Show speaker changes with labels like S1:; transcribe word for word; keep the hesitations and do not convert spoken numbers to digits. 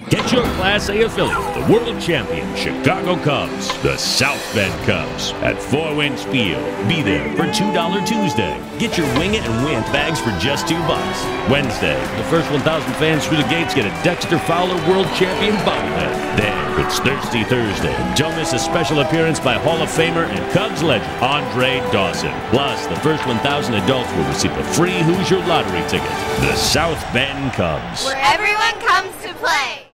S1: Get your Class A affiliate, the World Champion Chicago Cubs, the South Bend Cubs, at Four Winds Field. Be there for two dollar Tuesday. Get your Wing It and Win It bags for just two bucks. Wednesday, the first one thousand fans through the gates get a Dexter Fowler World Champion bobblehead. Then it's Thirsty Thursday. Don't miss a special appearance by Hall of Famer and Cubs legend Andre Dawson. Plus, the first one thousand adults will receive a free Hoosier Lottery ticket. The South Bend Cubs,
S2: where everyone comes to play.